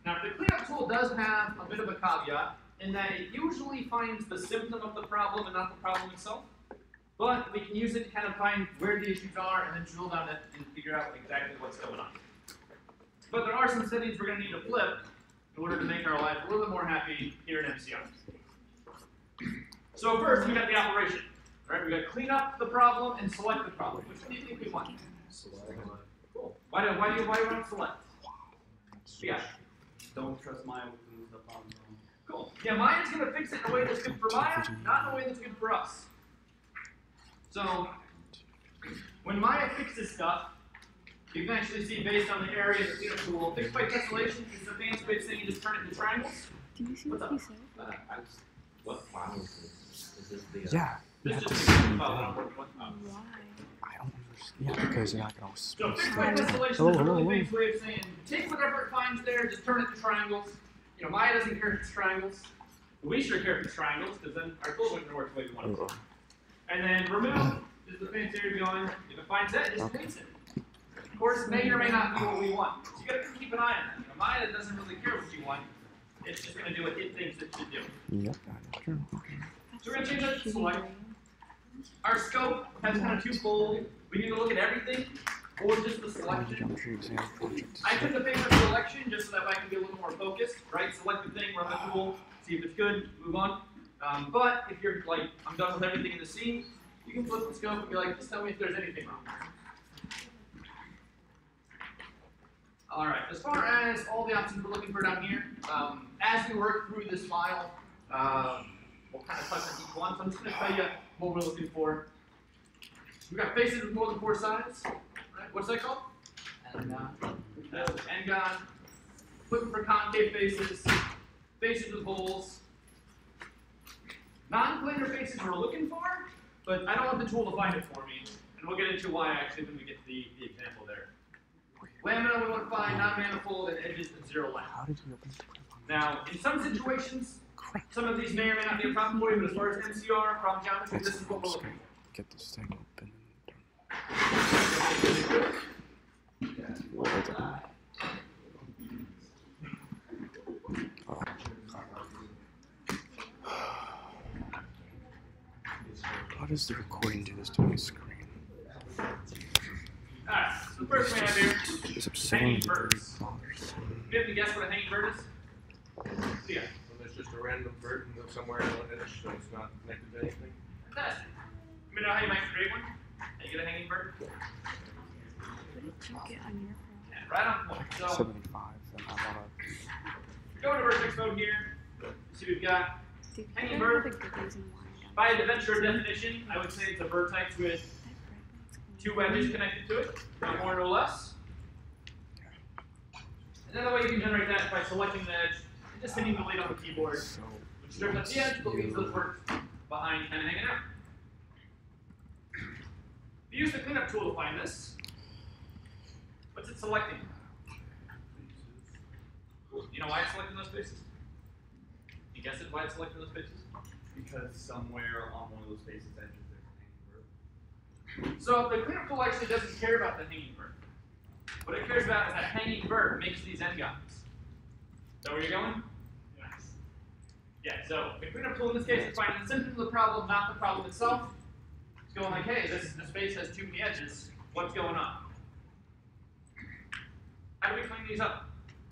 Now, the cleanup tool does have a bit of a caveat in that it usually finds the symptom of the problem and not the problem itself. But we can use it to kind of find where the issues are and then drill down it and figure out exactly what's going on. But there are some settings we're going to need to flip in order to make our life a little bit more happy here in MCR. So first, we got the operation. Right? We got to clean up the problem and select the problem. Which one do you think we want? Cool. Why do you want to select? Yeah. Don't trust Maya with doing stuff on his own. Cool. Yeah, Maya's going to fix it in a way that's good for Maya, not in a way that's good for us. So, when Maya fixes stuff, you can actually see based on the area of the cleanup tool, fixed by tessellation is a fancy way of saying you just turn it into triangles. Do you see what he said? What file is this? Is this the? Yeah. This is just the file that I'm working with. Why? I don't understand. Yeah, because you're not going to So fixed by tessellation is a really fancy way of saying take whatever it finds there, just turn it to triangles. You know, Maya doesn't care if it's triangles. We sure care if it's triangles, because then our tool wouldn't work the way we want it to. And then remove is the fancy way of going, if it finds that, just paste it. Of course, it may or may not be what we want. So you got to keep an eye on that. You know, Maya doesn't really care what you want. It's just going to do what it thinks it should do. Yep, that is true. So we're going to change that to select. Our scope has kind of twofold. We need to look at everything or just the selection. Geometry exam project. I took the favor of selection just so that I can be a little more focused, right? Select the thing, run the tool, see if it's good, move on. But if you're like, I'm done with everything in the scene, you can flip the scope and be like, just tell me if there's anything wrong. All right, as far as all the options we're looking for down here, as we work through this file, we'll kind of touch on each one. So I'm just going to tell you what we're looking for. We've got faces with more than 4 sides. Right? What's that called? N-gon. Looking for concave faces, faces with holes. Non-planar faces we're looking for, but I don't want the tool to find it for me. And we'll get into why actually when we get to the example there. Lamina we want to find non-manifold and edges with 0 length. How did you open the Now, in some situations, some of these may or may not be a problem for you, but as far as MCR, problem geometry, this is what we're looking for. Get this thing open. How does the recording do this to my screen? Alright, so the first we have here It's is upsetting. hanging birds. You have to guess what a hanging bird is? So yeah, Well, there's just a random bird and somewhere in the edge, so it's not connected to anything. fantastic. You know how you might create one? How you get a hanging bird? What did you get on your phone? Yeah, right on point. So, 75, and I want go into vertex mode here. See we've got, Dude, Hanging you bird. have a good reason why I don't. by the Ventura definition, I would say it's a vertex with I've 2 wedges connected to it, no more, no less. Another way you can generate that is by selecting the edge and just hitting the lead on the keyboard, so. which strips up the edge but leaves those words behind kind of hanging out. We use the cleanup tool to find this. What's it selecting? You know why it's selecting those faces? You guess it why it's selecting those faces? Because somewhere on one of those faces edges there's a hanging bird. So the cleanup tool actually doesn't care about the hanging bird. What it cares about is that hanging bird makes these n-gons. Is that where you're going? Yes. Yeah, so the cleanup tool in this case is finding the symptom of the problem, not the problem itself. It's going like, hey, this face has too many edges. What's going on? How do we clean these up?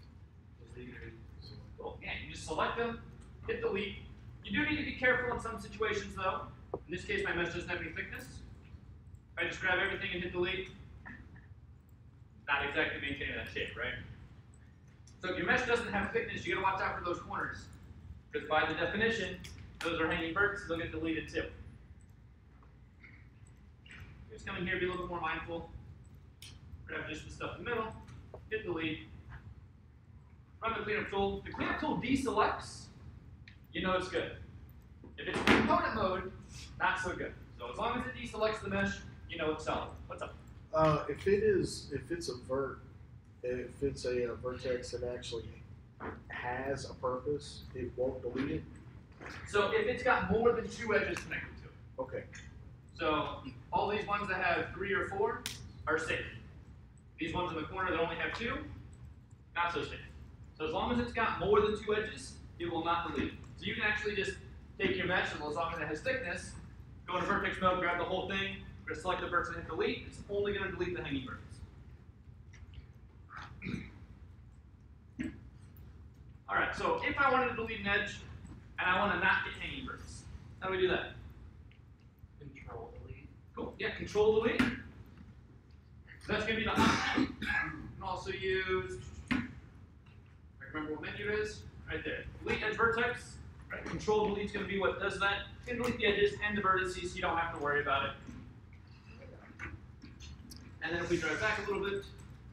Cool. Yeah, you just select them, hit delete. You do need to be careful in some situations though. In this case, my mesh doesn't have any thickness. If I just grab everything and hit delete, not exactly maintaining that shape, right? So if your mesh doesn't have thickness, you gotta watch out for those corners. Because by the definition, those are hanging birds, so they'll get deleted too. Just come in here, be a little bit more mindful. Grab just the stuff in the middle, hit delete. Run the cleanup tool. The cleanup tool deselects, you know it's good. If it's in component mode, not so good. So as long as it deselects the mesh, you know it's solid. What's up? If it's a vertex that actually has a purpose, it won't delete it. So if it's got more than 2 edges connected to it. Okay. So all these ones that have 3 or 4 are safe. These ones in the corner that only have 2, not so safe. So as long as it's got more than 2 edges, it will not delete. So you can actually just take your mesh, and as long as it has thickness, go into vertex mode, grab the whole thing, select the vertex and hit delete. It's only going to delete the hanging vertex. All right, so if I wanted to delete an edge, and I want to not get hanging vertex, how do we do that? Control delete. Cool. Yeah, control delete. So that's going to be the option. You can also use, I remember what menu it is, right there. Delete edge vertex. Right. Control delete is going to be what does that. It's going to delete the edges and the vertices, so you don't have to worry about it. And then if we drive back a little bit,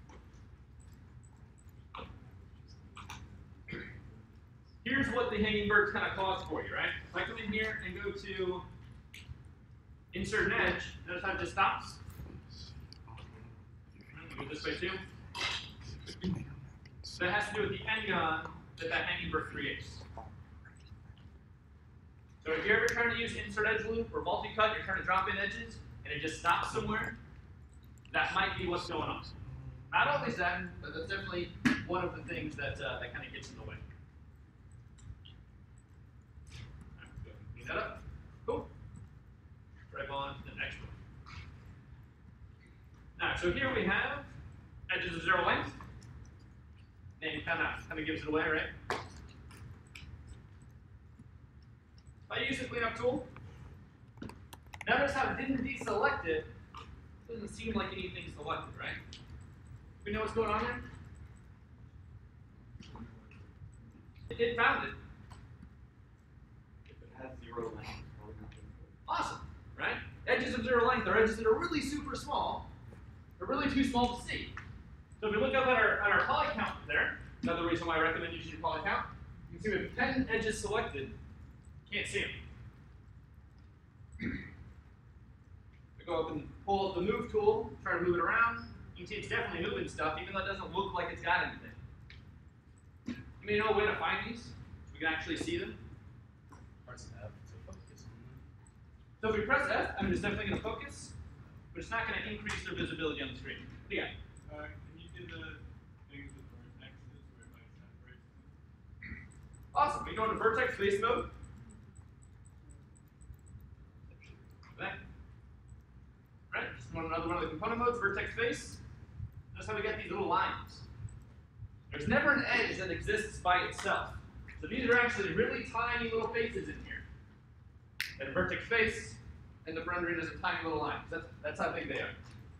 here's what the hanging vertex kind of caused for you, right? If I come in here and go to insert an edge, notice how it just stops. Go this way too. So that has to do with the n-gon that hanging vertex creates. So if you're ever trying to use insert edge loop or multi-cut, you're trying to drop in edges, and it just stops somewhere, that might be what's going on. Not always that, but that's definitely one of the things that that kind of gets in the way. All right, go ahead and clean that up. Cool. Drive on to the next one. Now, so here we have edges of 0 length. Name kind of gives it away, right? If I use the cleanup tool, notice how it didn't deselect it. Doesn't seem like anything's selected, right? We know what's going on there? It found it. If it has 0 length, it's probably not going to. Awesome, right? Edges of 0 length are edges that are really super small. They're really too small to see. So if we look up at our poly count there, another reason why I recommend using your poly count, you can see we have 10 edges selected. Can't see them. We go up and pull up the move tool, try to move it around. You can see it's definitely moving stuff, even though it doesn't look like it's got anything. You may know a way to find these, so we can actually see them. Press F to focus on them. So if we press F, I mean, it's definitely going to focus, but it's not going to increase their visibility on the screen. What do you got? Can you do the things with vertexes where it might separate them? Awesome. We go into vertex face mode. Back. Right, just another one of the component modes, vertex face. Notice how we got these little lines. There's never an edge that exists by itself. So these are actually really tiny little faces in here. And a vertex face, and the rendering is a tiny little line. That's how big they are.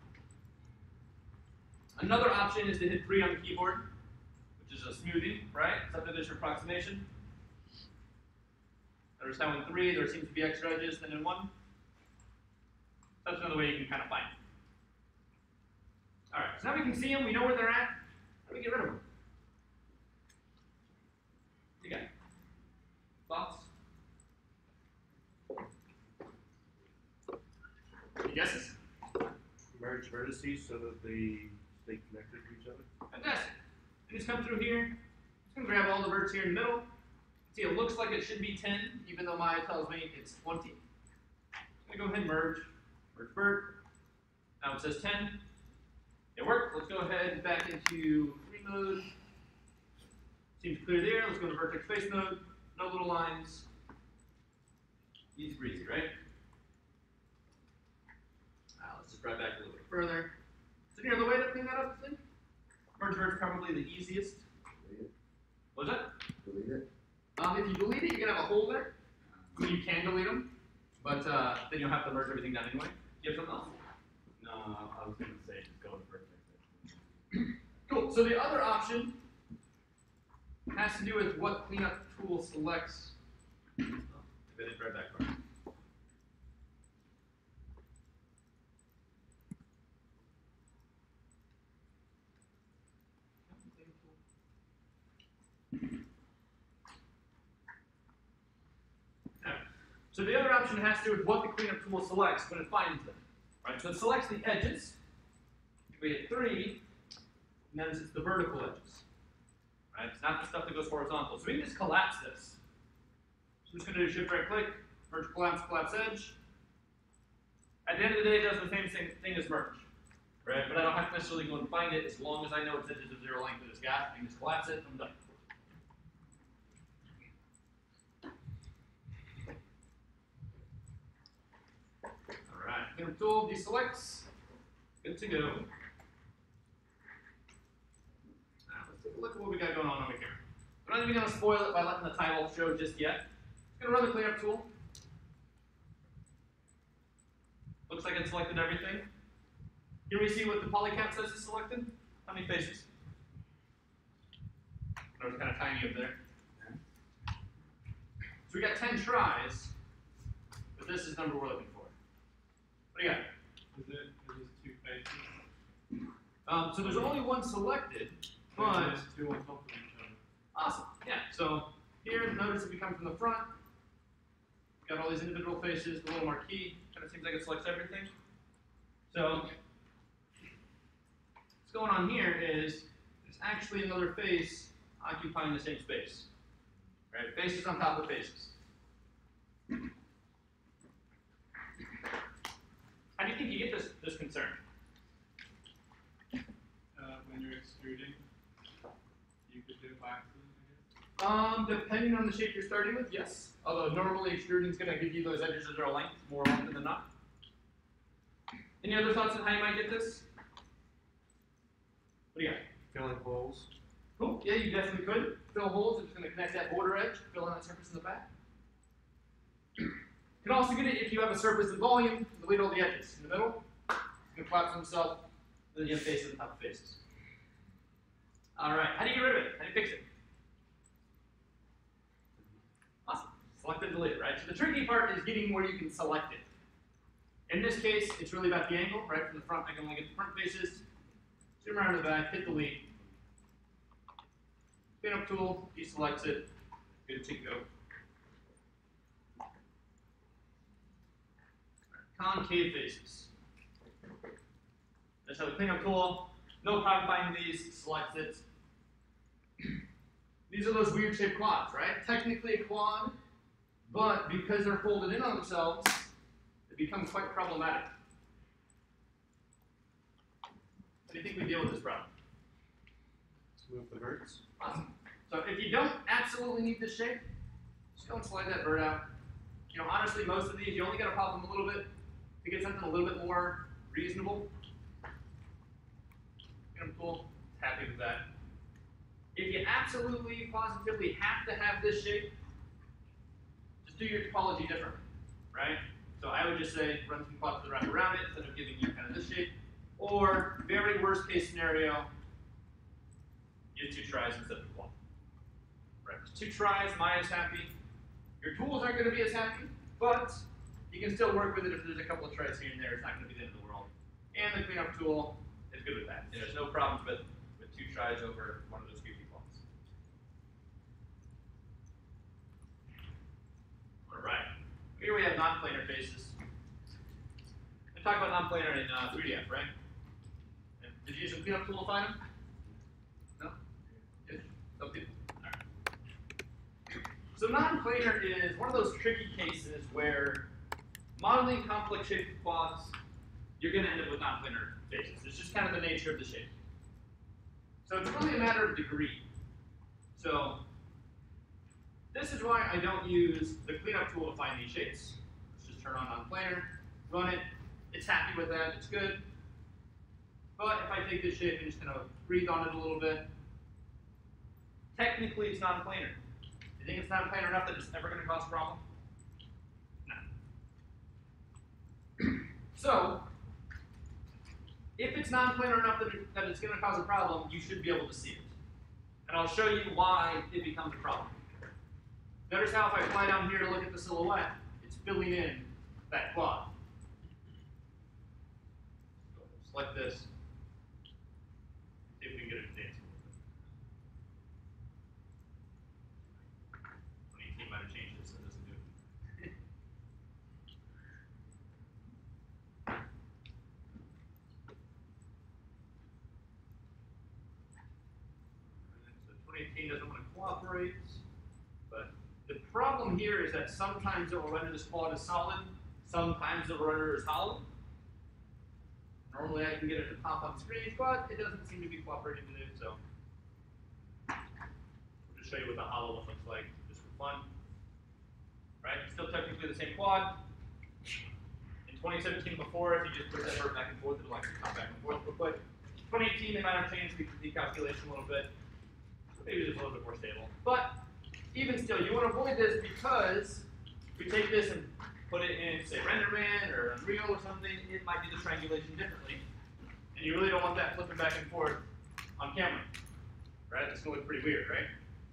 Another option is to hit 3 on the keyboard, which is a smoothing, right? Subdivision approximation. Notice how in 3 there seems to be extra edges than in 1. That's another way you can kind of find it. All right, so now we can see them. We know where they're at. How do we get rid of them? What do you got? Thoughts? Any guesses? Merge vertices so that they stay connected to each other. Fantastic. You just come through here. Just gonna grab all the verts here in the middle. See, it looks like it should be 10, even though Maya tells me it's 20. I'm gonna go ahead and merge. Merge vert. Now it says 10. It worked. Let's go ahead back into 3 mode. Seems clear there. Let's go to vertex face mode. No little lines. Easy breezy, right? Now let's just drive back a little bit further. Is there any other way to clean that up, Flynn? Merge vert's probably the easiest. What's that? Delete it. If you delete it, you're gonna have a hole there. I mean, you can delete them, but then you'll have to merge everything down anyway. You have something else? No, I was going to say just go to vertex. Cool. So the other option has to do with what cleanup tool selects. Oh, maybe I didn't drive that far. So the other option has to do with what the cleanup tool selects when it finds them. Right? So it selects the edges. If we hit 3, and then it's the vertical edges. Right? It's not the stuff that goes horizontal. So we can just collapse this. So I'm just going to do shift right click, merge collapse, collapse edge. At the end of the day, it does the same thing as merge. Right? But I don't have to necessarily go and find it as long as I know it's edges of 0 length that it's got. I can just collapse it, I'm done. cleanup tool, deselects. Good to go. Now let's take a look at what we got going on over here. We're not even going to spoil it by letting the title show just yet. Just going to run the cleanup tool. Looks like it selected everything. Can we see what the polycap says is selected? How many faces? It was kind of tiny up there. So we got 10 tries, but this is the number we're looking for. What do you got? Is it two faces? So there's only one selected, But but there's two on top of each other. awesome. Yeah. So here, notice if we come from the front, got all these individual faces, the little marquee. Kind of seems like it selects everything. So what's going on here is there's actually another face occupying the same space. Right? Faces on top of faces. How do you think you get this concern? When you're extruding, you could do it by accident, I guess. Depending on the shape you're starting with, yes. Although normally extruding is going to give you those edges that are length more often than not. Any other thoughts on how you might get this? What do you got? Filling holes. Cool. Yeah, you definitely could. Fill holes. It's going to connect that border edge, fill in that surface in the back. You can also get it if you have a surface and volume, delete all the edges. In the middle, it's going to collapse on itself, then you have faces on top of faces. All right, how do you get rid of it? How do you fix it? Awesome. Select and delete it, right? So the tricky part is getting where you can select it. In this case, it's really about the angle, right? From the front, I can only get the front faces. Zoom around to the back, hit delete. Cleanup tool, deselects it. Good to go. Concave faces. That's how the cleanup tool, no problem finding these, selects it. These are those weird shaped quads, right? Technically a quad, but because they're folded in on themselves, they become quite problematic. How do you think we deal with this problem? Let's move the verts. Awesome. So if you don't absolutely need this shape, just go and slide that vert out. You know, honestly, most of these, you only got to pop them a little bit to get something a little bit more reasonable. I'm cool. Happy with that. If you absolutely, positively have to have this shape, just do your topology differently, right? So I would just say run some plots to wrap around it instead of giving you kind of this shape. Or very worst case scenario, use 2 tries instead of 1. Right? 2 tries, Maya's happy. Your tools aren't going to be as happy, but you can still work with it if there's a couple of tries here and there. It's not going to be the end of the world. And the cleanup tool is good with that. There's no problems with 2 tries over one of those goofy plots. All right. Here we have non-planar faces. We talked about non-planar in 3DF, right? And did you use a cleanup tool to find them? No? Yes? Some people. All right. So non-planar is one of those tricky cases where modeling complex shaped quads, you're going to end up with non-planar faces. It's just kind of the nature of the shape. So it's really a matter of degree. So this is why I don't use the cleanup tool to find these shapes. Let's just turn on non-planar, run it. It's happy with that. It's good. But if I take this shape and just kind of breathe on it a little bit, technically it's non-planar. You think it's non-planar enough that it's never going to cause a problem? No. So if it's non-planar enough that it's going to cause a problem, you should be able to see it. And I'll show you why it becomes a problem. Notice how if I fly down here to look at the silhouette, it's filling in that quad. So select this. See if we can get it to dance a little bit. 2018 might have changed this, so it doesn't do it. So 2018 doesn't want to cooperate, but the problem here is that sometimes it will render this quad as solid, sometimes it will render as hollow. Normally I can get it to pop on screen, but it doesn't seem to be cooperating with it, so we'll just show you what the hollow one looks like, just for fun. Right? Still technically the same quad. In 2017 before, if you just put that vert back and forth, it'll actually come back and forth real quick. 2018, they might have changed the calculation a little bit. Maybe just a little bit more stable. But even still, you want to avoid this because if we take this and put it in, say, RenderMan or Unreal or something, it might do the triangulation differently. And you really don't want that flipping back and forth on camera. Right? It's going to look pretty weird, right?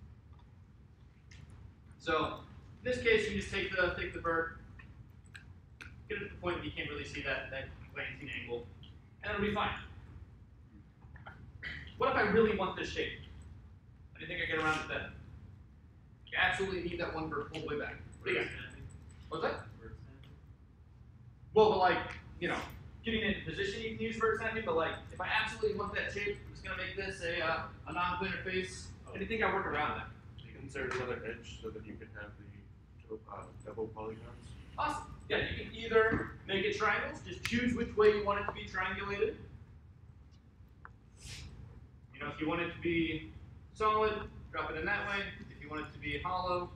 So in this case, you just take the vert, get it to the point where you can't really see that glancing angle, and it'll be fine. What if I really want this shape? How do you think I get around it then? You absolutely need that one vert all the way back. What do you got? What's that? Well, but like, you know, getting into position, you can use vert snapping, but like, if I absolutely want that shape, I'm just going to make this a non-planar face. How do you think I work around that? You can insert another edge so that you can have the double polygons. Awesome. Yeah, you can either make it triangles, just choose which way you want it to be triangulated. You know, if you want it to be solid, drop it in that way. If you want it to be hollow,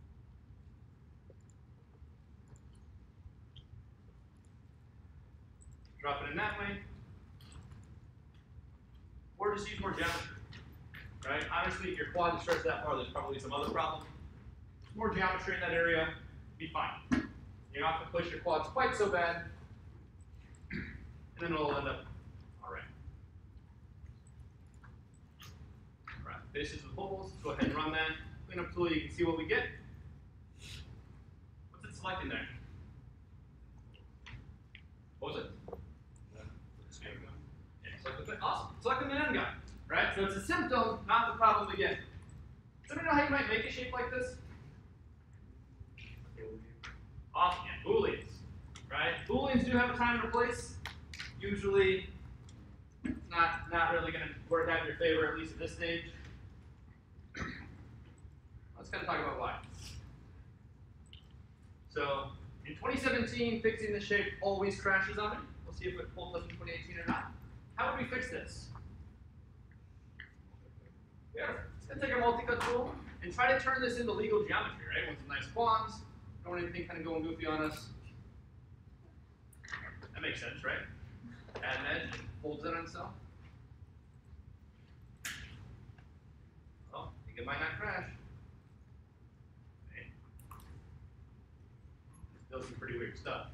drop it in that way. Or just use more geometry. Right? Honestly, if your quad stretches that far, there's probably some other problem. More geometry in that area, be fine. You don't have to push your quads quite so bad, and then it'll end up all right. All right, faces with holes. Go ahead and run that. Clean up tool, you can see what we get. What's it selecting there? What was it? Yeah, select the, awesome. Selecting the end guy. Right? So it's a symptom, not the problem again. Somebody know how you might make a shape like this? Awesome, yeah, booleans, right? Booleans do have a time and a place. Usually, it's not really going to work out in your favor, at least at this stage. Let's kind of talk about why. So, in 2017, fixing the shape always crashes on me. We'll see if it pulls up in 2018 or not. How would we fix this? Yeah, it's going to take a multi-cut tool and try to turn this into legal geometry, right? Want some nice quads. Don't want anything kind of going goofy on us. That makes sense, right? Add an edge, folds in on itself. Well, I think it might not crash. Okay. Still some pretty weird stuff.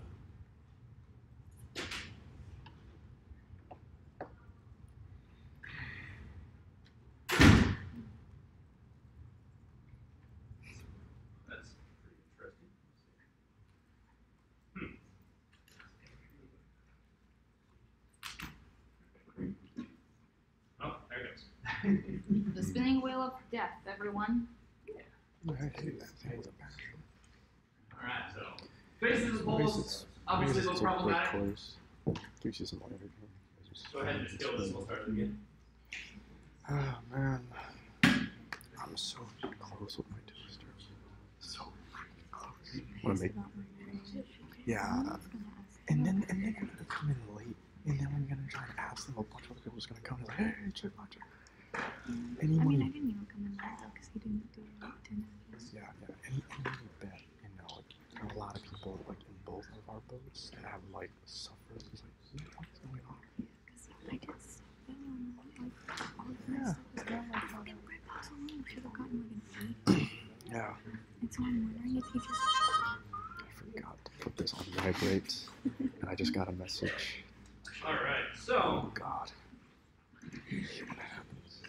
The spinning wheel of death, everyone. I hate that thing with a passion. Alright, so faces of holes, obviously a little problematic. Gives you some energy. Go ahead and just kill this and we'll start it again. Oh man. I'm so close with my toaster. So freaking close. Wanna make yeah. And then you're gonna come in late. And then when you're gonna try and ask them, a bunch of other people is gonna come and like, hey, check my check. I mean, I didn't even come in late though, because he didn't do it like 10 hours. Yeah. And you bet, you know, like, there are a lot of people, like, in both of our boats that have, like, suffered. It's like, what's going on? Because I did spin, like, all the Yeah. stuff was there, like, fucking quick. So long, should have gotten like an 8. Yeah. And so I'm wondering if he just. I forgot to put this on vibrate, and I just got a message. Alright, so. Oh, God. What happens?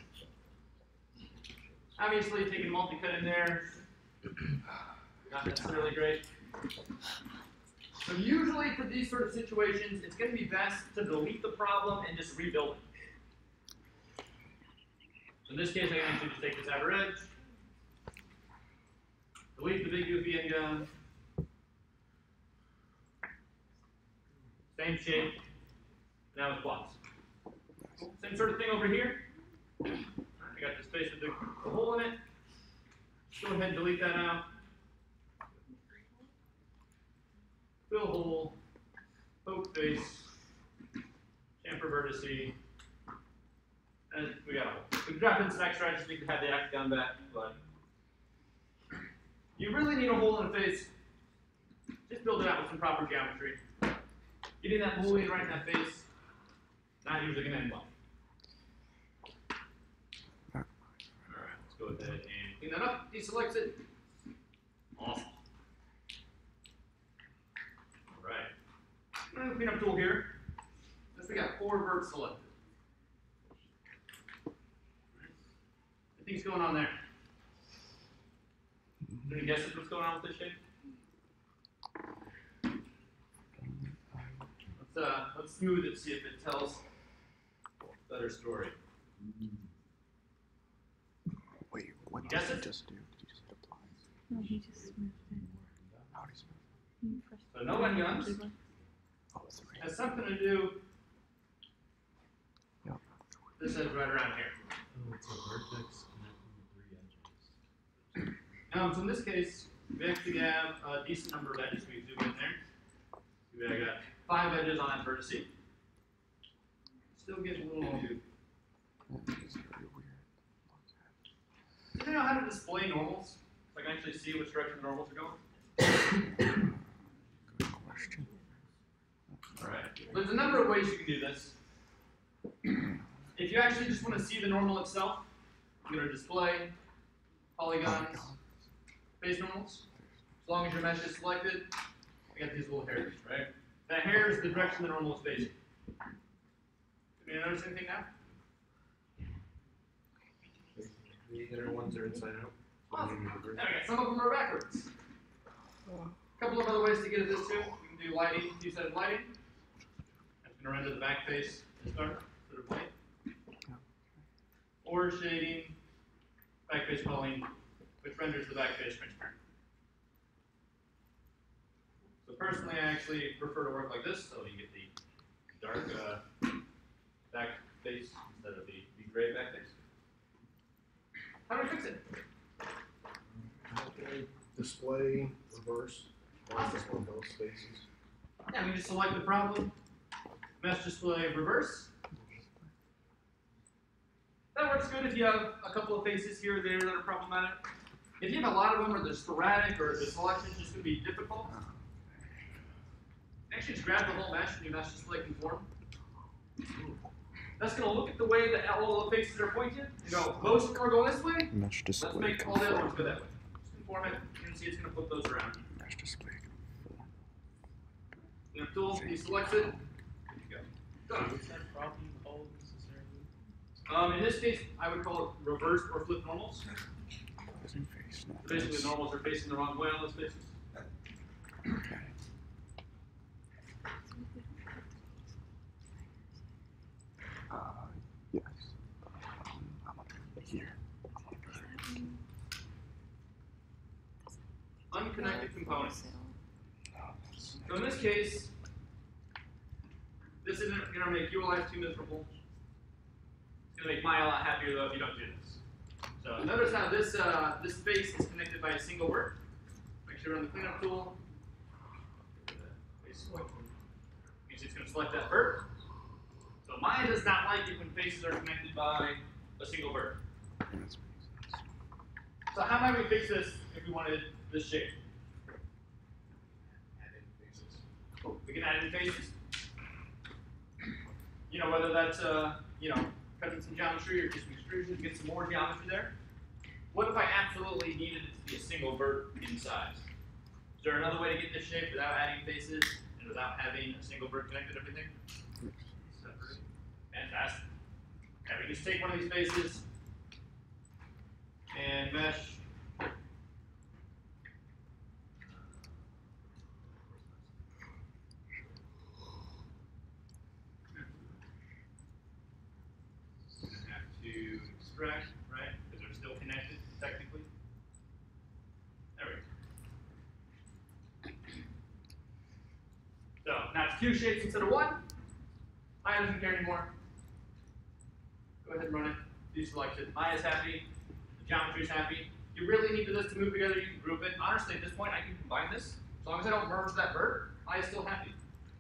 Obviously, taking multi-cut in there, not necessarily great. So usually for these sort of situations, it's going to be best to delete the problem and just rebuild it. So in this case, I can actually just take this outer edge, delete the big goofy end gun, same shape, now with quads. Same sort of thing over here. I got this space with the hole in it. Go ahead and delete that out. Fill hole, poke face, chamfer vertice, and we got a hole. We can drop in some extra, I just need to have the octagon back, but you really need a hole in the face. Just build it out with some proper geometry. Getting that bully right in that face, not usually going to end well. Alright, let's go ahead and clean that up. Deselect it. Awesome. Alright. Clean up tool here. Since we got 4 verts selected. Anything's going on there? Any guesses what's going on with this shape? Let's smooth it, see if it tells a better story. Wait, what did Guess he it? just do? Did he just hit apply? No, he just smoothed it. How did he smooth? He pressed So no one guns. keyboard. Oh, 3. Has something to do. Yep. This is right around here. Oh, it's a vertex connecting the 3 edges. So in this case, we actually have a decent number of edges. We zoom in there. We got 5 edges on that vertex. Still getting a little goofy. It's very weird. Do you know how to display normals? So I can actually see which direction the normals are going? Good question. Alright. There's a number of ways you can do this. If you actually just want to see the normal itself, I'm going to display polygons, face normals. As long as your mesh is selected, I got these little hairs, right? That hair is the direction the normal is facing. Did you notice anything now? The inner ones are inside out. Awesome. Okay, some of them are backwards. A couple of other ways to get at this too. We can do lighting, two-sided lighting. That's going to render the back face to start, sort of white. Or shading, back face culling, which renders the back face transparent. So personally, I actually prefer to work like this, so you get the dark back face instead of the gray back face. How do we fix it? Display, reverse, display both spaces. Yeah, we just select the problem, mesh display reverse. That works good if you have a couple of faces here or there that are problematic. If you have a lot of them or they're sporadic or the selection's just going to be difficult, actually just grab the whole mesh and you mesh display conform. That's going to look at the way that all the faces are pointed and go, most of them are going this way, Mesh let's display make all the other ones go conform. that way. Just conform it, you can see it's going to flip those around. Mesh display conform. You have tool, you select it, there you go. Done. What's that problem called necessarily? In this case, I would call it reversed or flipped normals. Closing face, not Basically, face. the normals are facing the wrong way on those faces. Okay. Yes. I'm gonna be here. I'm gonna be here. Unconnected components. Oh, that's- So in this case, this isn't going to make your life too miserable. It's going to make mine a lot happier though if you don't do this. So notice how this this face is connected by a single word. Make sure you run the cleanup tool. Means it's going to select that verb. So Maya does not like it when faces are connected by a single verb. That makes sense. So how might we fix this if we wanted this shape? Add in faces. We can add in faces. You know, whether that's cutting some geometry or just some extrusion to get some more geometry there. What if I absolutely needed it to be a single vert in size? Is there another way to get this shape without adding faces and without having a single vert connected to everything? Separate. Fantastic. Okay, we just take one of these faces and mesh. Have to extract, right? Because they're still connected, technically. There we go. So now it's 2 shapes instead of 1. Maya doesn't care anymore. Go ahead and run it. Deselect it. Maya's happy. The geometry's happy. If you really need this to move together, you can group it. Honestly, at this point, I can combine this. As long as I don't merge that vert, Maya's still happy.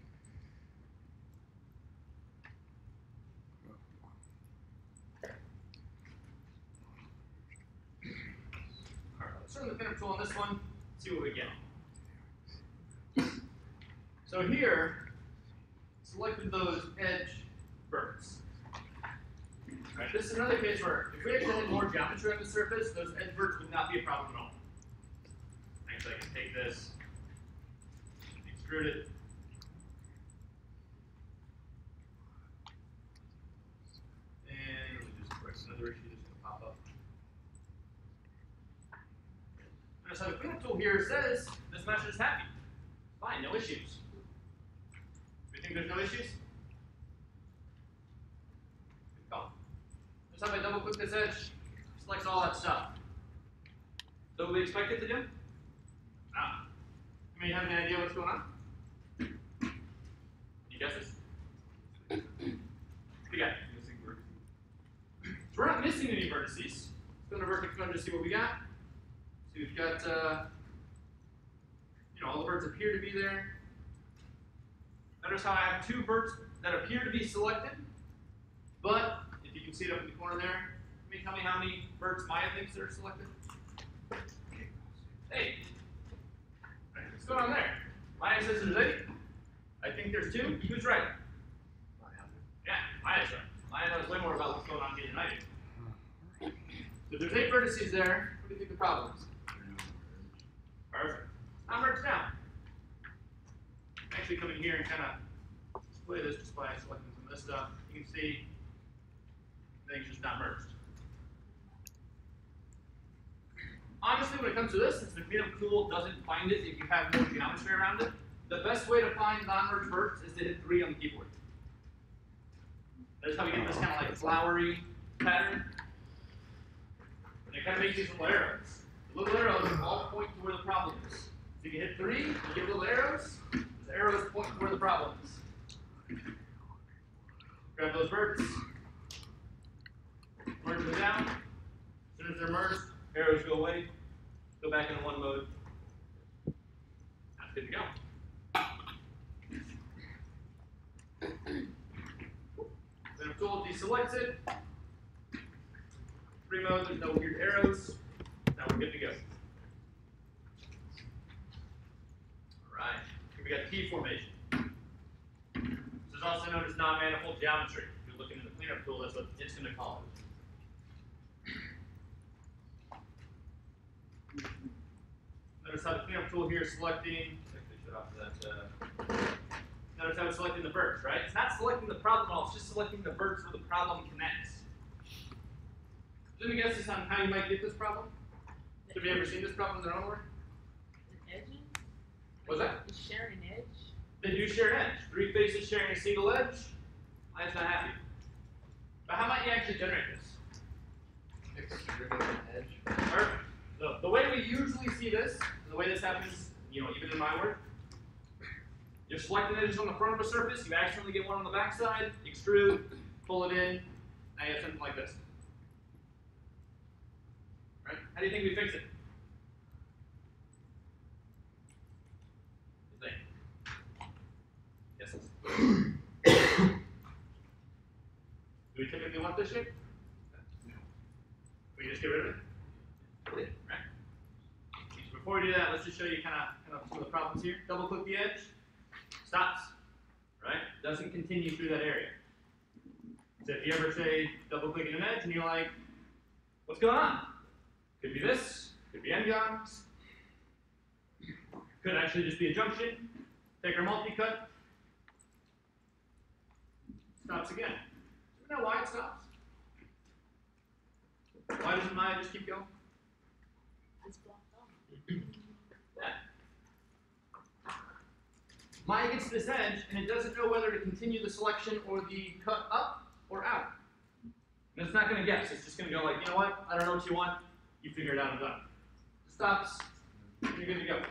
Alright, let's turn the cleanup tool on this one, see what we get. So here, selected those edge verts. Alright, this is another case where if we actually had more geometry on the surface, those edge verts would not be a problem at all. Actually, I can take this, extrude it. And let me just correct another issue that's going to pop up. Notice how the cleanup tool here says this mesh is happy. Fine, no issues. We think there's no issues? Good call. Notice how if I double click this edge, it selects all that stuff. So what we expect it to do? Ah. I mean, you have any idea what's going on? Any guesses? What do you got? Missing vertices. So we're not missing any vertices. Let's go to vertex mode to see what we got. So we've got, all the verts appear to be there. Notice how I have two verts that appear to be selected, but if you can see it up in the corner there, tell me how many verts Maya thinks are selected. Hey, what's going on there? Maya says there's 8. I think there's 2. Who's right? Yeah, Maya's right. Maya knows way more about what's going on here than I do. So if there's 8 vertices there, what do you think the problem is? Perfect. Now merge down. Actually come in here and kind of display this just by selecting some of this stuff. You can see things just not merged. Honestly, when it comes to this, since the cleanup tool doesn't find it if you have more geometry around it, the best way to find non-merged verts is to hit 3 on the keyboard. That's how we get this kind of like flowery pattern. And it kind of makes these little arrows. The little arrows all point to where the problem is. So you can hit 3, you give little arrows, those arrows point to where the problem is. Grab those verts, merge them down. As soon as they're merged, arrows go away, go back into 1 mode. That's good to go. Then if tool deselects it, 3 mode, there's no weird arrows. Now we're good to go. Alright, here we got T formation. This is also known as non-manifold geometry. If you're looking in the cleanup tool, that's what it's going to call it. Notice how the cleanup tool here is selecting. Shut off that. Notice how it's selecting the verts, right? It's not selecting the problem at all. It's just selecting the verts where the problem connects. Any guesses on how you might get this problem? Have you ever seen this problem in their own work? Edges? What's that? You share an edge? They do share an edge. 3 faces sharing a single edge. Mine's not happy. But how might you actually generate this? Extruding an edge. Perfect. So the way we usually see this, the way this happens, even in my work, you're selecting edges on the front of a surface, you accidentally get one on the back side, extrude, pull it in, now you have something like this. Right? How do you think we fix it? What do you think? Guesses? Do we typically want this shape? No. We just get rid of it? Right. So before we do that, let's just show you kind of some of the problems here. Double click the edge, stops, right? Doesn't continue through that area. So if you ever say double clicking an edge and you're like, what's going on? Could be this, could be n-gons, could actually just be a junction. Take our multi-cut, stops again. Do we know why it stops? Why doesn't Maya just keep going? It's blocked off. Yeah. Maya gets to this edge and it doesn't know whether to continue the selection or the cut up or out. And it's not going to guess. It's just going to go like, you know what? I don't know what you want. You figure it out and done. It stops. You're good to go.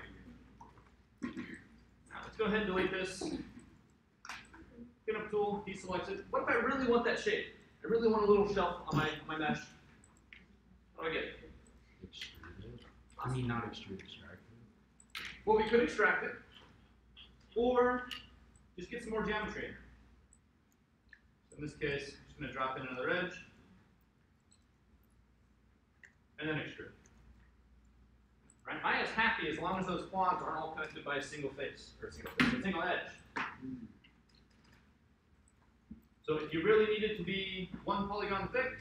Now let's go ahead and delete this. Get up tool, deselect it. What if I really want that shape? I really want a little shelf on my mesh. What do I get? Extruded. I mean, not extruded, extracted. Well, we could extract it, or just get some more geometry in. So in this case, I'm just going to drop in another edge, and then extrude. Right? Maya's happy as long as those quads aren't all connected by a single face, or a single edge. So if you really need it to be 1 polygon thick,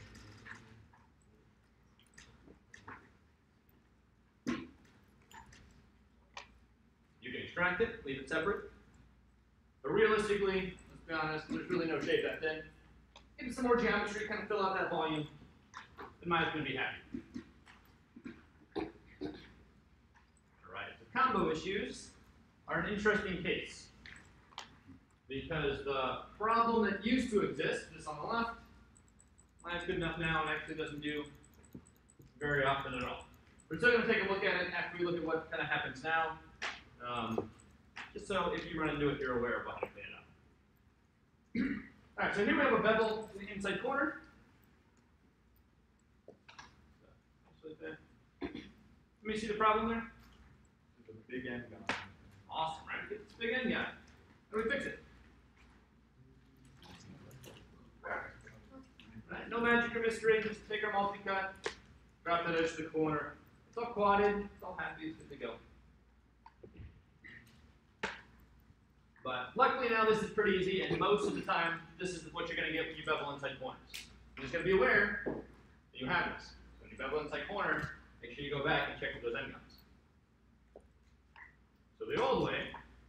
you can extract it, leave it separate. But realistically, let's be honest, there's really no shape that thin. Give it some more geometry, kind of fill out that volume, then mine's going to be happy. Alright, the combo issues are an interesting case. Because the problem that used to exist, this on the left, mine's good enough now and actually doesn't do very often at all. We're still going to take a look at it after we look at what kind of happens now. Just so if you run into it, you're aware of how to clean it up. Alright, so here we have a bevel in the inside corner. Just like that. Let me see the problem there. There's a big end gone. Awesome, right? Get this big end guy. How do we fix it? Right, no magic or mystery, just take our multi-cut, drop that edge to the corner. It's all quadded, it's all happy, it's good to go. But luckily now this is pretty easy, and most of the time, this is what you're going to get when you bevel inside corners. You're just going to be aware that you have this. So when you bevel inside corners, make sure you go back and check for those end guns. So the old way,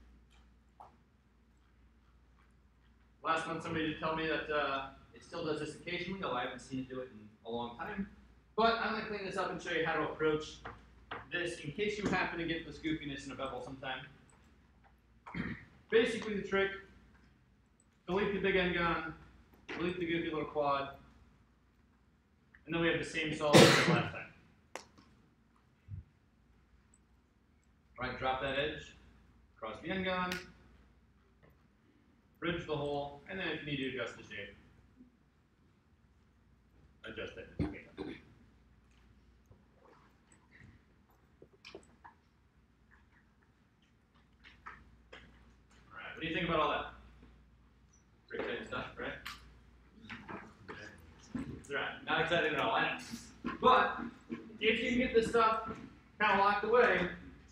last month somebody did tell me that it still does this occasionally, although I haven't seen it do it in a long time. But I'm going to clean this up and show you how to approach this in case you happen to get this goofiness in a bevel sometime. Basically the trick, delete the big end gun, delete the goofy little quad, and then we have the same solid as the last time. Right, drop that edge, cross the end gun, bridge the hole, and then if you need to adjust the shape, adjust it. Alright, what do you think about all that? Pretty exciting stuff, right? Right, not exciting at all, I know. But, if you can get this stuff kind of locked away,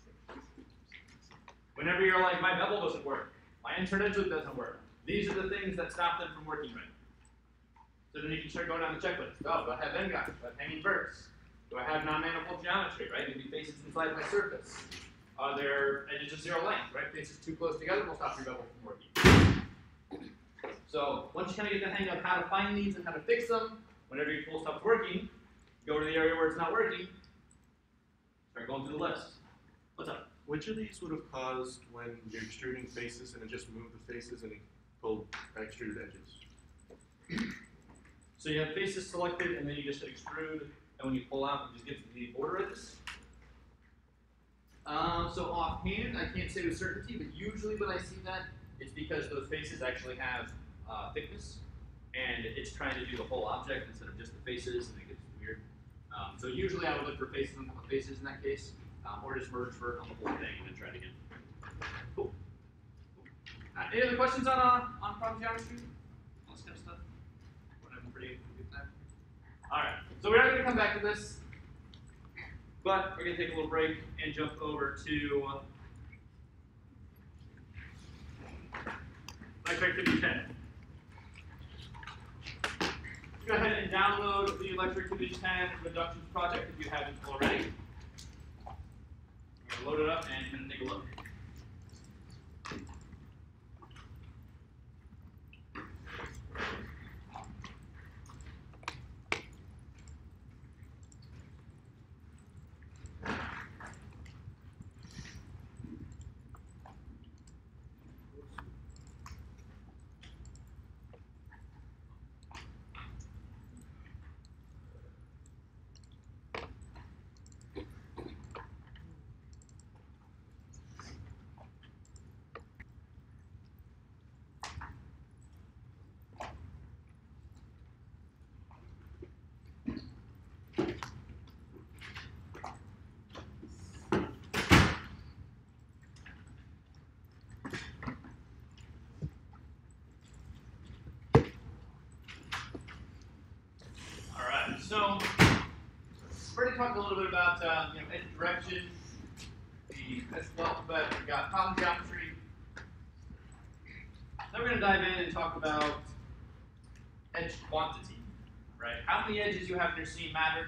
whenever you're like, my bevel doesn't work, my insert edge loop doesn't work, these are the things that stop them from working right. So then you can start going down the checklist. Oh, do I have end guns? Do I have hanging verts? Do I have non-manifold geometry, right? Maybe faces inside my surface. Are there edges of zero length, right? Faces too close together will stop your bevel from working. So once you kind of get the hang of how to find these and how to fix them, whenever your tool stops working, go to the area where it's not working, start going through the list. What's up? Which of these would have caused when you're extruding faces and it just moved the faces and it pulled extruded edges? So you have faces selected and then you just hit extrude, and when you pull out, it just gives the border edges. So offhand, I can't say with certainty, but usually when I see that, it's because those faces actually have thickness, and it's trying to do the whole object instead of just the faces, and it gets weird. So usually I would look for faces on top of faces in that case, or just merge vert on the whole thing and then try it again. Cool. Any other questions on problem geometry? All this kind of stuff? I'm pretty good at that. Alright, so we're not going to come back to this, but we're going to take a little break and jump over to Electricity 10. Go ahead and download the Electricity 10 Reductions project if you haven't already. We're going to load it up and kind of take a look. So, we've already talked a little bit about edge direction, the edge alphabet, we've got problem geometry. Then we're going to dive in and talk about edge quantity, right? How many edges you have in your scene matter.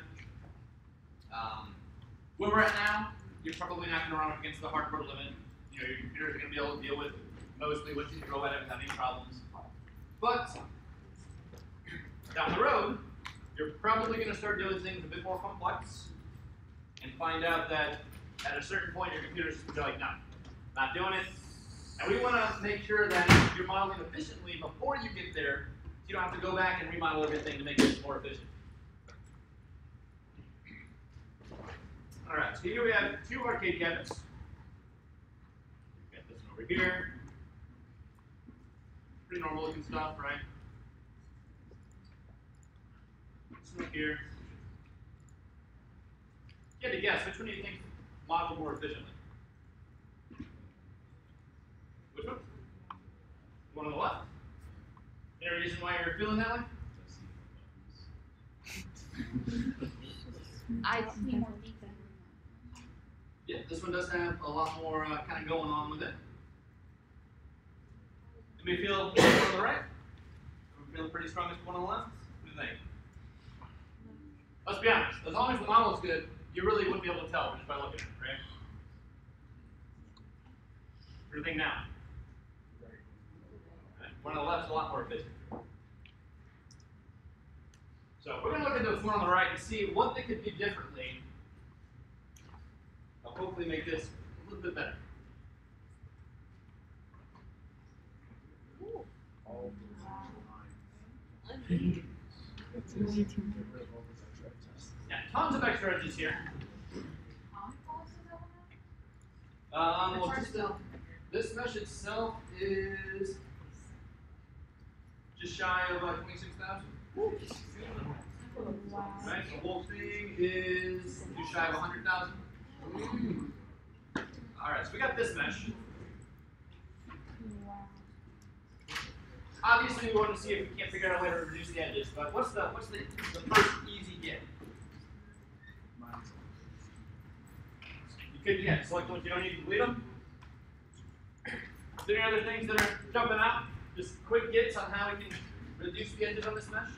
Where we're at now, you're probably not going to run up against the hardcore limit. You know, your computers are going to be able to deal with mostly what you throw at it without any problems. But down the road, you're probably going to start doing things a bit more complex and find out that at a certain point your computer's just like, no, not doing it. And we want to make sure that you're modeling efficiently before you get there, so you don't have to go back and remodel everything to make it more efficient. All right, so here we have two arcade cabinets. Got this one over here. Pretty normal looking stuff, right? This one here. You had to guess, which one do you think modeled more efficiently? Which one? The one on the left? Any reason why you're feeling that way? I see more detail. Yeah, this one does have a lot more kind of going on with it. Do we feel the one on the right? Are we feeling pretty strong as the one on the left? What do you think? Let's be honest, as long as the model is good, you really wouldn't be able to tell just by looking at it, right? What do you think now? One on the left is a lot more efficient. So we're going to look at this one on the right and see what they could do differently. I'll hopefully make this a little bit better. Yeah, tons of extra edges here. Well, this mesh itself is just shy of 26,000. Right, the whole thing is just shy of 100,000. All right, so we got this mesh. Obviously, we want to see if we can't figure out a way to reduce the edges, but what's the first easy get? You could, yeah, select ones you don't need to delete them. Is there any other things that are jumping out? Just quick gets on how we can reduce the edges on this mesh?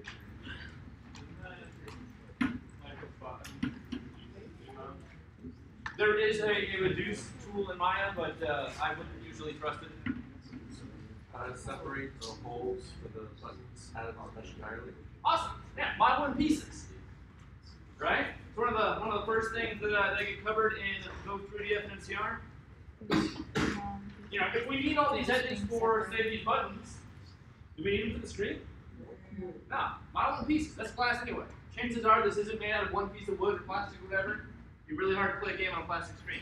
There is a reduce tool in Maya, but I wouldn't usually trust it. How to separate the holes for the buttons out of the mesh entirely. Awesome. Yeah, model in pieces. Right? It's one of the first things that get covered in both 3DF and NCR. You know, if we need all these edges for, say, these buttons, do we need them for the screen? No. Model in pieces. That's class anyway. Chances are this isn't made out of one piece of wood or plastic or whatever. It'd be really hard to play a game on a plastic screen.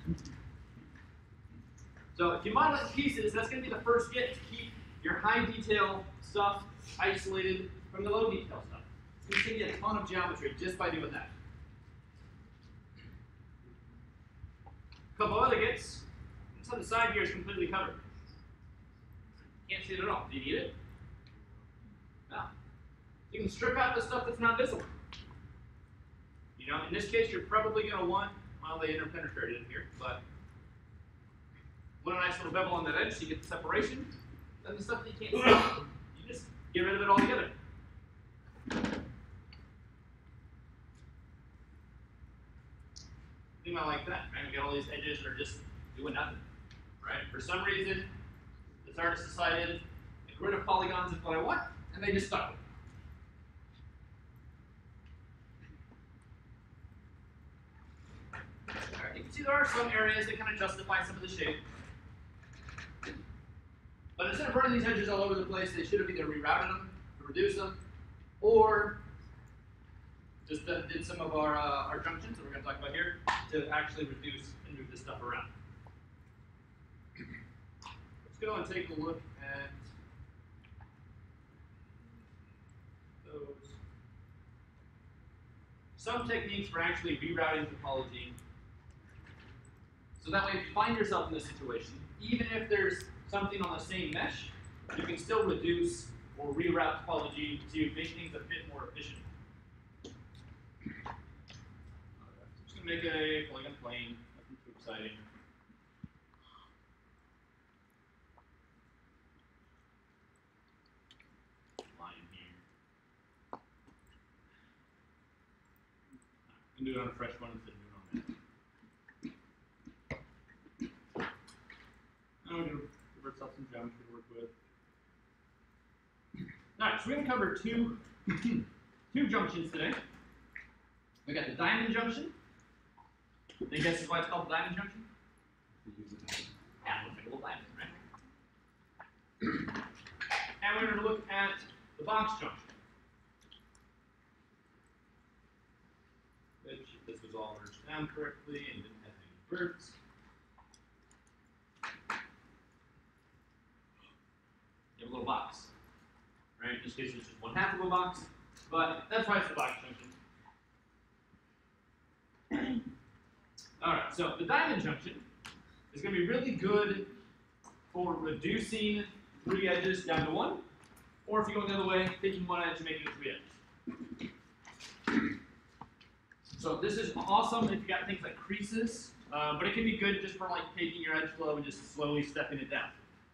So if you model it in pieces, that's going to be the first get to keep your high detail stuff isolated from the low detail stuff. It's going to give you a ton of geometry just by doing that. A couple other gets. This on the side here is completely covered. Can't see it at all. Do you need it? No. You can strip out the stuff that's not visible. You know, in this case, you're probably going to want, well, they interpenetrated in here, but want a nice little bevel on that edge so you get the separation. Then the stuff that you can't see, you just get rid of it altogether. Think about like that, right? We got all these edges that are just doing nothing, right? For some reason, this artist decided a grid of polygons is what I want, and they just stuck with it. Alright, you can see there are some areas that kind of justify some of the shape. But instead of running these edges all over the place, they should have either rerouted them to reduce them, or just did some of our junctions that we're going to talk about here to actually reduce and move this stuff around. Let's go and take a look at those. Some techniques for actually rerouting topology. So that way, if you find yourself in this situation, even if there's something on the same mesh, you can still reduce or reroute topology to make things a bit more efficient. Just going to make a polygon plane, nothing too exciting. Line can do it on a fresh one instead of doing it on that. Now we're going to give ourselves some geometry to work with. Alright, so we're going to cover two junctions today. We got the diamond junction. Any guesses why it's called the diamond junction? Yeah, it looks like a little diamond, right? And we're going to look at the box junction. Which, if this was all merged down correctly and didn't have any birds. You have a little box. Right? In this case, it's just one half of a box, but that's why it's the box junction. Alright, so the diamond junction is going to be really good for reducing 3 edges down to 1, or if you're going the other way, taking 1 edge and making it 3 edges. So this is awesome if you got things like creases, but it can be good just for like taking your edge flow and just slowly stepping it down.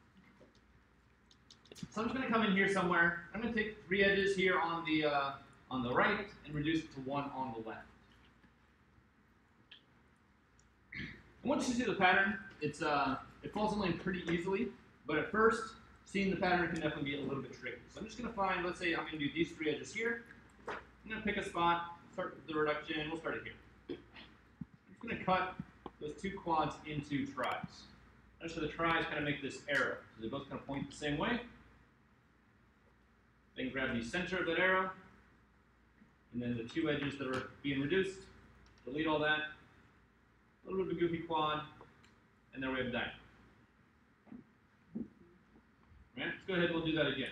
So I'm just going to come in here somewhere. I'm going to take 3 edges here on the right and reduce it to 1 on the left. And once you see the pattern, it falls in line pretty easily. But at first, seeing the pattern can definitely be a little bit tricky. So I'm just going to find, let's say I'm going to do these 3 edges here. I'm going to pick a spot, start with the reduction. We'll start it here. I'm just going to cut those 2 quads into tries. So the tries kind of make this arrow. So they both kind of point the same way. Then grab the center of that arrow, and then the 2 edges that are being reduced. Delete all that. A little bit of a goofy quad, and there we have diamond. Right, let's go ahead and we'll do that again.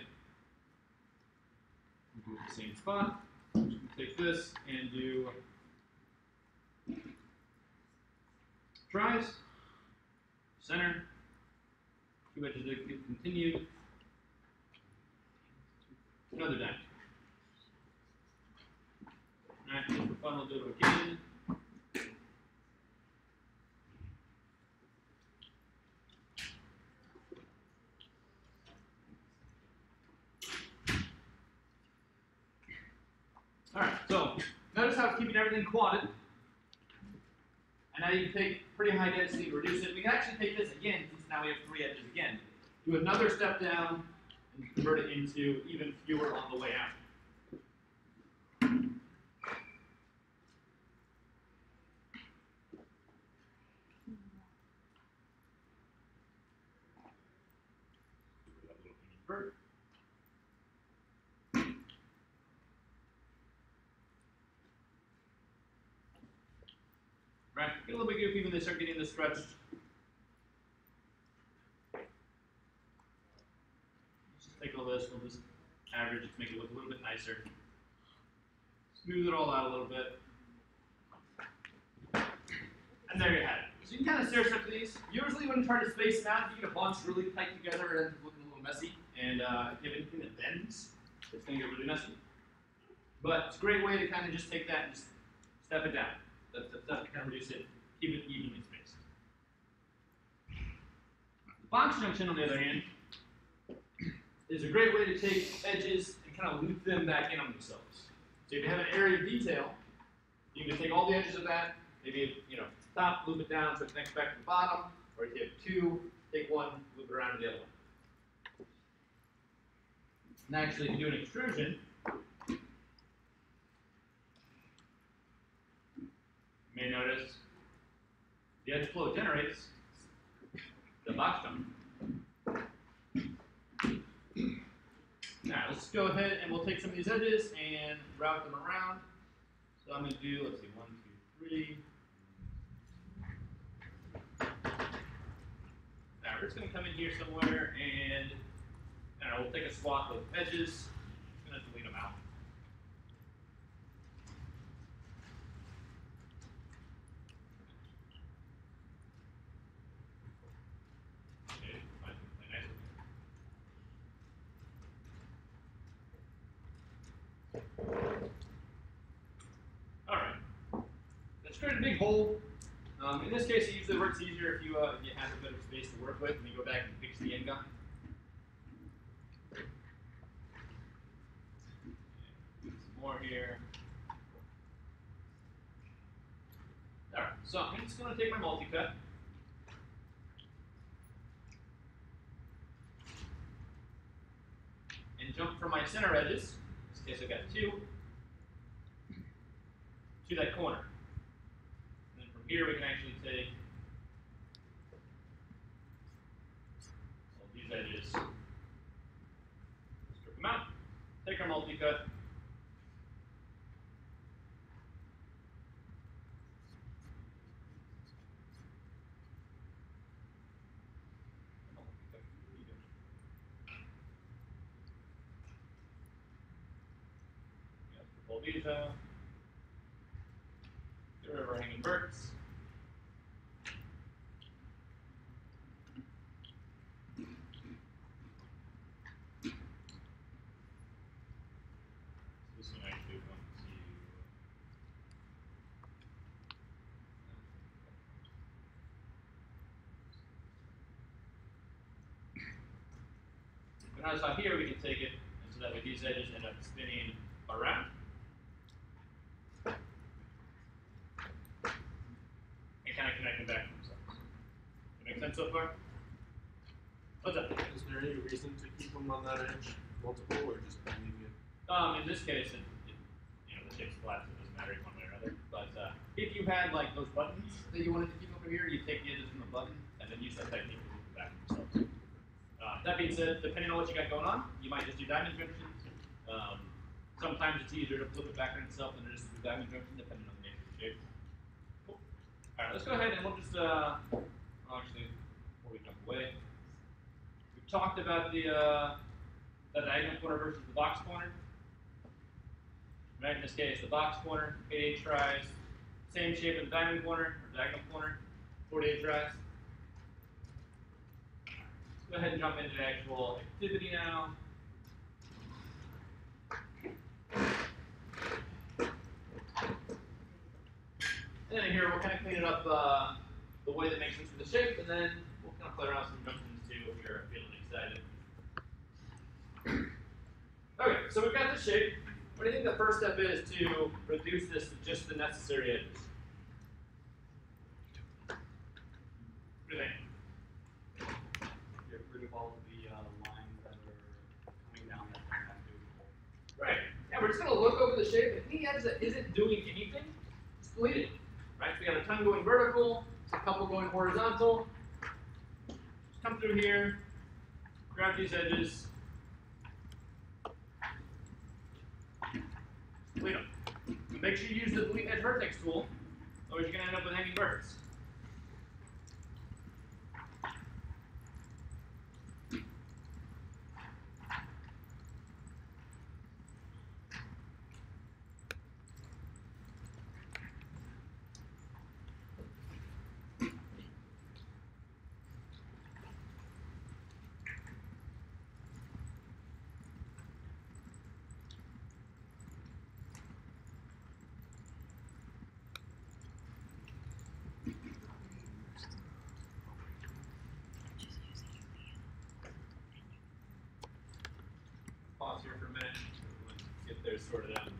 We'll do the same spot. I'm just going to take this and do tries, center, 2 edges that get continued. Another diamond. Alright, just for fun, we'll do it again. Alright, so notice how it's keeping everything quadded. And now you can take pretty high density and reduce it. We can actually take this again, since now we have 3 edges again. Do another step down, and convert it into even fewer on the way out. Right, get a little bit goofy when they start getting this stretched. Take all this, we'll just average it to make it look a little bit nicer. Smooth it all out a little bit. And there you have it. So you can kind of stair step these. Usually when you try to space them out, if you get a bunch really tight together, it ends up looking a little messy. And if you have anything that bends, it's going to get really messy. But it's a great way to kind of just take that and just step it down. That kind of reduce it, keep it evenly spaced. The box junction, on the other hand, is a great way to take edges and kind of loop them back in on themselves. So if you have an area of detail, you can take all the edges of that, maybe top, loop it down so it connects back to the bottom, or if you have 2, take 1, loop it around to the other one. And actually, if you do an extrusion, you may notice the edge flow generates the box junction. Now, let's go ahead and we'll take some of these edges and route them around. So I'm going to do, let's see, 1, 2, 3. Now, we're just going to come in here somewhere and we'll take a swath of edges. I'm going to delete them out. Okay, find something nice. Alright, let's create a big hole. In this case, it usually works easier if you have a bit of space to work with and you go back and fix the end gun. Some more here. So I'm just going to take my multi-cut. And jump from my center edges, in this case I've got 2, to that corner. And then from here we can actually take all these edges, strip them out, take our multi-cut, pull these out, get rid of our hanging verts. This one actually going to. But notice how here we can take it, and so that way these edges end up spinning around. And kind of connecting back to themselves. Does that make sense so far? What's up? Is there any reason to keep them on that edge multiple, or just leave it? In this case, you know, the shape's flat, so it doesn't matter one way or another. But if you had like those buttons that you wanted to keep over here, you take the edges from the button and then use that technique to move them back to themselves. That being said, depending on what you got going on, you might just do diamond junctions. Sometimes it's easier to flip it back on itself than it is to do diamond junction, depending on the nature of the shape. Cool. All right, let's go ahead and we'll just actually, before we jump away, we've talked about the diagonal corner versus the box corner. Right, in this case, the box corner, 88 tries, same shape as the diamond corner or diagonal corner, 48 tries. Let's go ahead and jump into the actual activity now. And then here we'll kind of clean it up the way that makes sense for the shape, and then we'll kind of play around with some junctions too if you're feeling excited. Okay, so we've got the shape. What do you think the first step is to reduce this to just the necessary edges? What do you think? Get rid of all of the lines that are coming down that are not doable. Right. Yeah, we're just going to look over the shape. If any edge that isn't doing anything, just delete it. Right? So we got a ton going vertical, a couple going horizontal. Just come through here, grab these edges, delete them. Make sure you use the delete edge vertex tool, otherwise you're going to end up with hanging verts. Pause here for a minute, get theirs sorted out.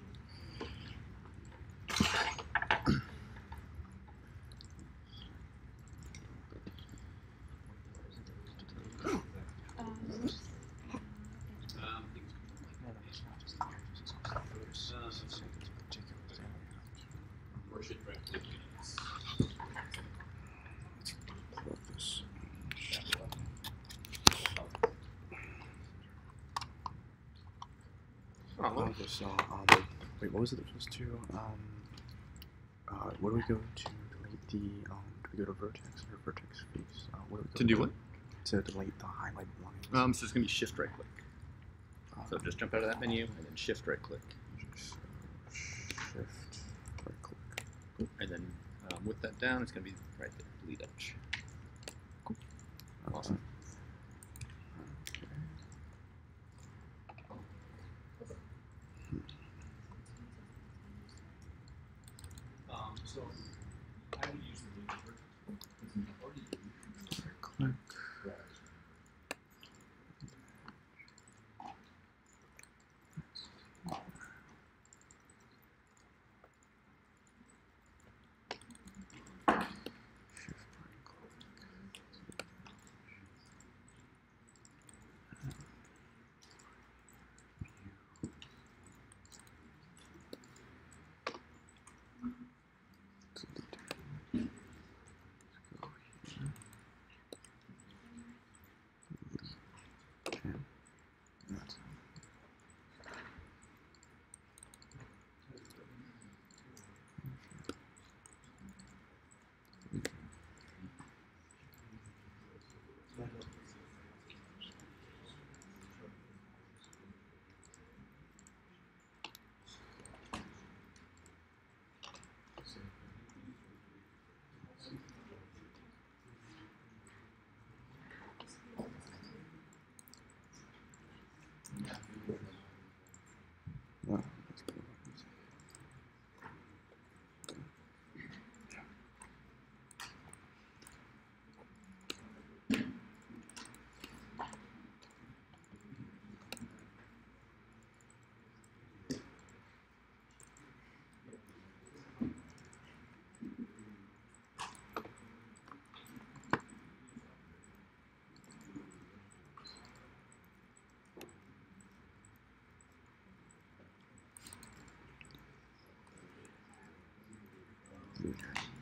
Or should right click units. Love this. Okay, so wait, what was it supposed to? Where do we go to delete the? Do we go to vertex or vertex face? Where do we go To do what? To delete the highlight lines. So it's going to be shift right click. So just jump out of that menu and then shift right click. Shift right click. And then with that down, it's going to be right there, delete edge. Cool. Awesome. So I would use the delete vertex. Right click. No. Okay.